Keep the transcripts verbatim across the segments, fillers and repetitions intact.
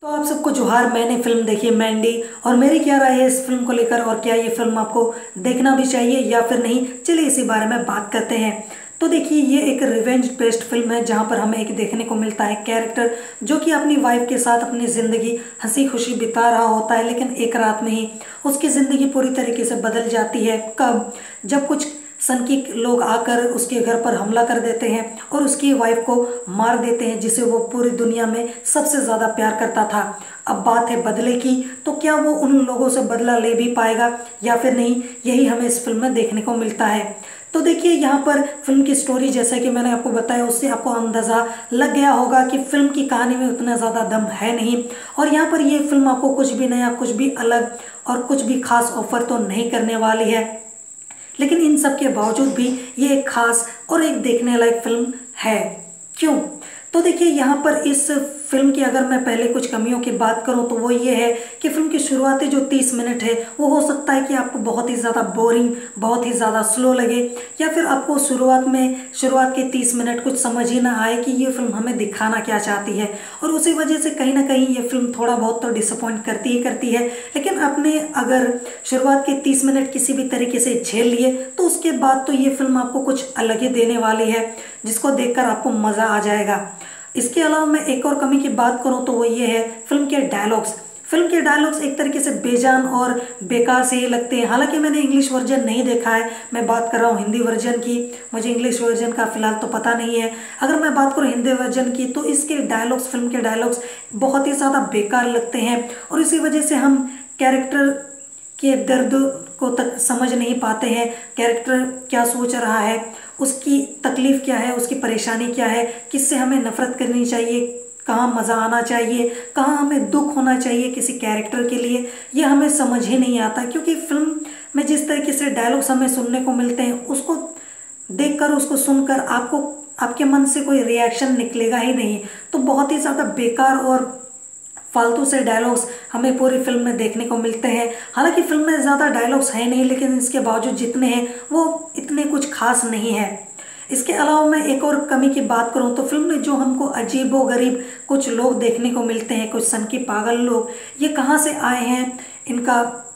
तो आप सबको जोहार। मैंने फिल्म देखी है मैंडी, और मेरी क्या राय है इस फिल्म को लेकर और क्या ये फिल्म आपको देखना भी चाहिए या फिर नहीं, चलिए इसी बारे में बात करते हैं। तो देखिए, ये एक रिवेंज बेस्ड फिल्म है जहां पर हमें एक देखने को मिलता है कैरेक्टर जो कि अपनी वाइफ के साथ अपनी ज़िंदगी हंसी खुशी बिता रहा होता है, लेकिन एक रात में ही उसकी ज़िंदगी पूरी तरीके से बदल जाती है। कब? जब कुछ सनकी लोग आकर उसके घर पर हमला कर देते हैं और उसकी वाइफ को मार देते हैं, जिसे वो पूरी दुनिया में सबसे ज़्यादा प्यार करता था। अब बात है बदले की, तो क्या वो उन लोगों से बदला ले भी पाएगा या फिर नहीं, यही हमें इस फिल्म में देखने को मिलता है। तो देखिए, यहाँ पर फिल्म की स्टोरी जैसा कि मैंने आपको बताया, उससे आपको अंदाज़ा लग गया होगा कि फिल्म की कहानी में उतना ज़्यादा दम है नहीं, और यहाँ पर ये फिल्म आपको कुछ भी नया, कुछ भी अलग और कुछ भी खास ऑफर तो नहीं करने वाली है। लेकिन इन सब के बावजूद भी ये एक खास और एक देखने लायक फिल्म है। क्यों? तो देखिए, यहाँ पर इस फिल्म की अगर मैं पहले कुछ कमियों की बात करूँ तो वो ये है कि फिल्म की शुरुआती जो तीस मिनट है वो हो सकता है कि आपको बहुत ही ज़्यादा बोरिंग, बहुत ही ज़्यादा स्लो लगे, या फिर आपको शुरुआत में शुरुआत के तीस मिनट कुछ समझ ही ना आए कि ये फिल्म हमें दिखाना क्या चाहती है, और उसी वजह से कहीं ना कहीं ये फिल्म थोड़ा बहुत तो डिसअपॉइंट करती ही करती है। लेकिन आपने अगर शुरुआत के तीस मिनट किसी भी तरीके से झेल लिए तो उसके बाद तो ये फिल्म आपको कुछ अलग ही देने वाली है, जिसको देखकर आपको मज़ा आ जाएगा। इसके अलावा मैं एक और कमी की बात करूं तो वो ये है फिल्म के डायलॉग्स। फिल्म के डायलॉग्स एक तरीके से बेजान और बेकार से ही लगते हैं। हालांकि मैंने इंग्लिश वर्जन नहीं देखा है, मैं बात कर रहा हूँ हिंदी वर्जन की। मुझे इंग्लिश वर्जन का फिलहाल तो पता नहीं है। अगर मैं बात करूँ हिंदी वर्जन की तो इसके डायलॉग्स, फिल्म के डायलॉग्स बहुत ही ज़्यादा बेकार लगते हैं, और इसी वजह से हम कैरेक्टर के दर्द को तक समझ नहीं पाते हैं। कैरेक्टर क्या सोच रहा है, उसकी तकलीफ क्या है, उसकी परेशानी क्या है, किससे हमें नफरत करनी चाहिए, कहाँ मज़ा आना चाहिए, कहाँ हमें दुख होना चाहिए किसी कैरेक्टर के लिए, ये हमें समझ ही नहीं आता। क्योंकि फिल्म में जिस तरीके से डायलॉग्स हमें सुनने को मिलते हैं, उसको देखकर, उसको सुनकर आपको, आपके मन से कोई रिएक्शन निकलेगा ही नहीं। तो बहुत ही ज़्यादा बेकार और फालतू से डायलॉग्स हमें पूरी फिल्म में देखने को मिलते हैं। हालांकि फिल्म में ज़्यादा डायलॉग्स हैं नहीं, लेकिन इसके बावजूद जितने हैं वो इतने कुछ खास नहीं है। इसके अलावा मैं एक और कमी की बात करूं तो फिल्म में जो हमको अजीबो गरीब कुछ लोग देखने को मिलते हैं, कुछ सनकी पागल लोग, ये कहाँ से आए हैं, इनका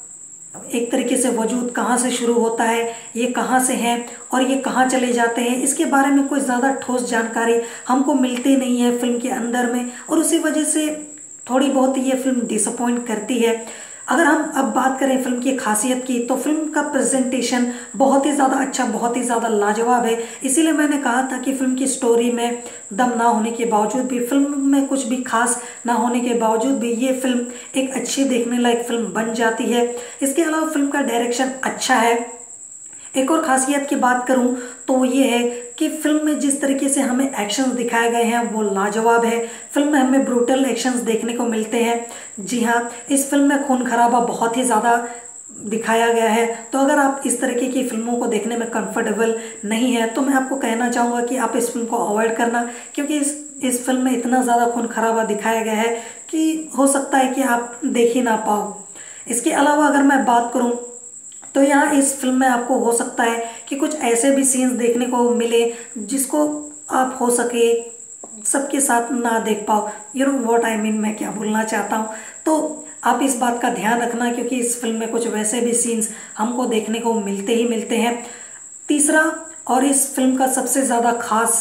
एक तरीके से वजूद कहाँ से शुरू होता है, ये कहाँ से हैं और ये कहाँ चले जाते हैं, इसके बारे में कोई ज़्यादा ठोस जानकारी हमको मिलती नहीं है फिल्म के अंदर में, और उसी वजह से थोड़ी बहुत ये फिल्म डिसअपॉइंट करती है। अगर हम अब बात करें फिल्म की खासियत की, तो फिल्म का प्रेजेंटेशन बहुत ही ज़्यादा अच्छा, बहुत ही ज़्यादा लाजवाब है। इसीलिए मैंने कहा था कि फिल्म की स्टोरी में दम ना होने के बावजूद भी, फिल्म में कुछ भी खास ना होने के बावजूद भी, ये फिल्म एक अच्छी देखने लायक फिल्म बन जाती है। इसके अलावा फिल्म का डायरेक्शन अच्छा है। एक और खासियत की बात करूं तो वो ये है कि फिल्म में जिस तरीके से हमें एक्शंस दिखाए गए हैं वो लाजवाब है। फिल्म में हमें ब्रूटल एक्शंस देखने को मिलते हैं। जी हाँ, इस फिल्म में खून खराबा बहुत ही ज़्यादा दिखाया गया है। तो अगर आप इस तरीके की फिल्मों को देखने में कंफर्टेबल नहीं है तो मैं आपको कहना चाहूँगा कि आप इस फिल्म को अवॉइड करना, क्योंकि इस इस फिल्म में इतना ज़्यादा खून खराबा दिखाया गया है कि हो सकता है कि आप देख ही ना पाओ। इसके अलावा अगर मैं बात करूँ तो यहाँ इस फिल्म में आपको हो सकता है कि कुछ ऐसे भी सीन्स देखने को मिले जिसको आप हो सके सबके साथ ना देख पाओ। You know what I mean, मैं क्या बोलना चाहता हूँ। तो आप इस बात का ध्यान रखना, क्योंकि इस फिल्म में कुछ वैसे भी सीन्स हमको देखने को मिलते ही मिलते हैं। तीसरा और इस फिल्म का सबसे ज़्यादा खास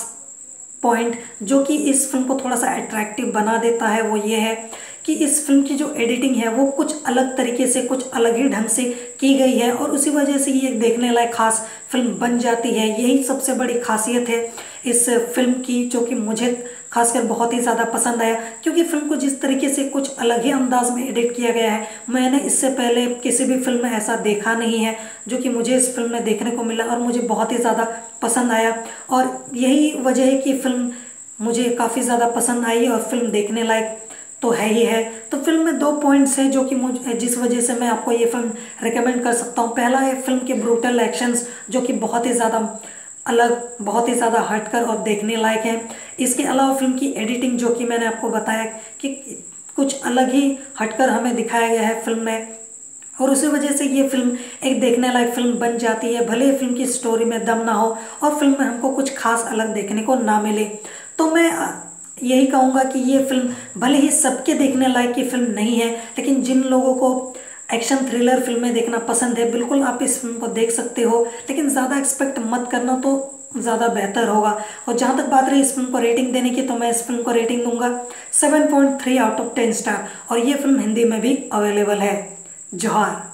पॉइंट जो कि इस फिल्म को थोड़ा सा अट्रैक्टिव बना देता है वो ये है कि इस फिल्म की जो एडिटिंग है वो कुछ अलग तरीके से, कुछ अलग ही ढंग से की गई है, और उसी वजह से ये देखने लायक खास फिल्म बन जाती है। यही सबसे बड़ी खासियत है इस फिल्म की, जो कि मुझे खासकर बहुत ही ज़्यादा पसंद आया। क्योंकि फिल्म को जिस तरीके से कुछ अलग ही अंदाज में एडिट किया गया है, मैंने इससे पहले किसी भी फिल्म में ऐसा देखा नहीं है, जो कि मुझे इस फिल्म में देखने को मिला और मुझे बहुत ही ज़्यादा पसंद आया। और यही वजह है कि फिल्म मुझे काफ़ी ज़्यादा पसंद आई और फिल्म देखने लायक तो है ही है। तो फिल्म में दो पॉइंट्स हैं जो कि मुझे, जिस वजह से मैं आपको ये फिल्म रिकमेंड कर सकता हूँ। पहला है फिल्म के ब्रूटल एक्शंस जो कि बहुत ही ज़्यादा अलग, बहुत ही ज़्यादा हटकर और देखने लायक है। इसके अलावा फिल्म की एडिटिंग जो कि मैंने आपको बताया कि कुछ अलग ही हटकर हमें दिखाया गया है फिल्म में, और उसी वजह से ये फिल्म एक देखने लायक फिल्म बन जाती है, भले ही फिल्म की स्टोरी में दम ना हो और फिल्म में हमको कुछ खास अलग देखने को ना मिले। तो मैं यही कहूँगा कि ये फिल्म भले ही सबके देखने लायक की फिल्म नहीं है, लेकिन जिन लोगों को एक्शन थ्रिलर फिल्में देखना पसंद है बिल्कुल आप इस फिल्म को देख सकते हो, लेकिन ज़्यादा एक्सपेक्ट मत करना तो ज़्यादा बेहतर होगा। और जहाँ तक बात रही इस फिल्म को रेटिंग देने की, तो मैं इस फिल्म को रेटिंग दूंगा seven point three out of ten star, और ये फिल्म हिंदी में भी अवेलेबल है। जोहार।